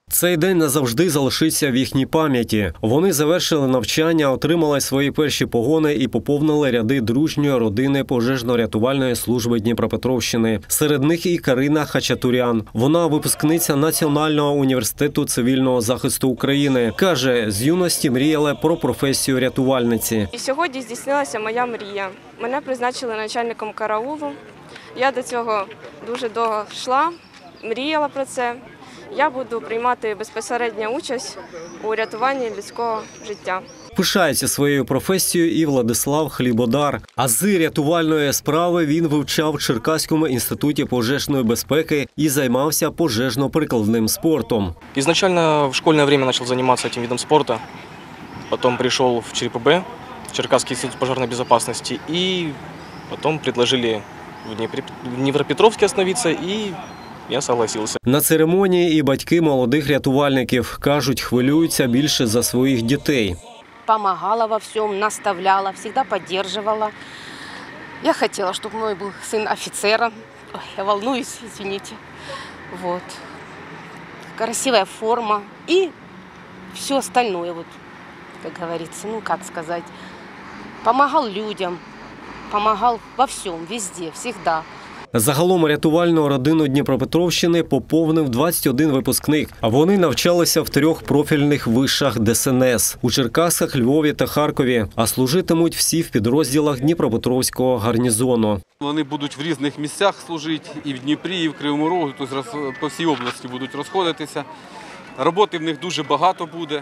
Цей день назавжди залишиться в їхній пам'яті. Вони завершили навчання, отримали свої перші погони і поповнили ряди дружньої родини пожежно-рятувальної служби Дніпропетровщини. Серед них і Карина Хачатурян. Вона випускниця Національного університету цивільного захисту України. Каже, з юності мріяла про професію рятувальниці. І сьогодні здійснилася моя мрія. Мене призначили начальником караулу. Я до цього дуже довго йшла, мріяла про це. Я буду приймати безпосередню участь у рятуванні людського життя. Пишається своєю професією і Владислав Хлібодар. Ази рятувальної справи він вивчав в Черкаському інституті пожежної безпеки і займався пожежно-прикладним спортом. Изначально в школьное время начал заниматься этим видом спорта, потом пришел в ЧРПБ, Черкасский институт пожарной безопасности, и потом предложили в Днепропетровске остановиться, и я согласился. На церемонії і батьки молодих рятувальників, кажуть, хвилюються більше за своїх дітей. Помогала во всем, наставляла, всегда поддерживала. Я хотела, чтобы мой был сын офицером. Ой, я волнуюсь, извините. Вот. Красивая форма и все остальное, вот, как говорится, ну как сказать. Помогал людям, помогал во всем, везде, всегда. Загалом рятувальну родину Дніпропетровщини поповнив 21 випускник. Вони навчалися в 3 профільних вишах ДСНС – у Черкасах, Львові та Харкові, а служитимуть всі в підрозділах Дніпропетровського гарнізону. Вони будуть в різних місцях служити, і в Дніпрі, і в Кривому Рогу, тобто по всій області будуть розходитися. Роботи в них дуже багато буде.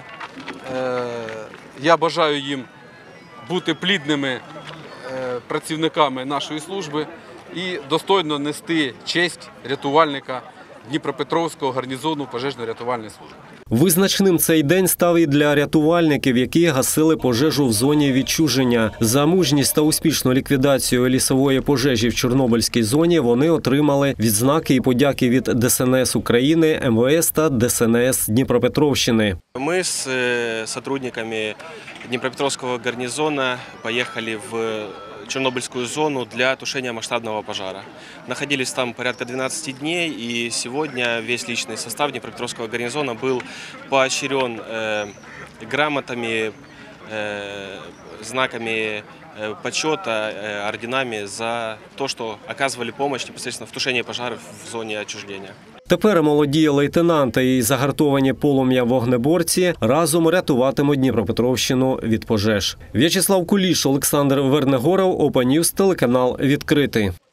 Я бажаю їм бути плідними працівниками нашої служби і достойно нести честь рятувальника Дніпропетровського гарнізону пожежно-рятувальної служби. Визначним цей день став і для рятувальників, які гасили пожежу в зоні відчуження. За мужність та успішну ліквідацію лісової пожежі в Чорнобильській зоні вони отримали відзнаки і подяки від ДСНС України, МВС та ДСНС Дніпропетровщини. Ми з сотрудниками Дніпропетровського гарнизона поїхали в Чернобыльскую зону для тушения масштабного пожара. Находились там порядка 12 дней, и сегодня весь личный состав Днепропетровского гарнизона был поощрен грамотами, знаками почета, орденами за то, что оказывали помощь непосредственно в тушении пожаров в зоне отчуждения. Тепер молоді лейтенанти і загартовані полум'я вогнеборці разом рятуватимуть Дніпропетровщину від пожеж. В'ячеслав Куліш, Олександр Вернегоров, Open News, телеканал «Відкритий».